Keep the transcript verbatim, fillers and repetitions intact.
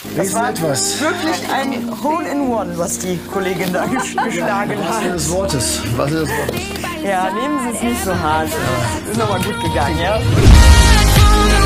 Das war etwas. Wirklich ein Hole-in-One, was die Kollegin da geschlagen Was hat. des Wortes? Was des Wortes? Ja, nehmen Sie es nicht so hart. Ist nochmal gut gegangen, ja?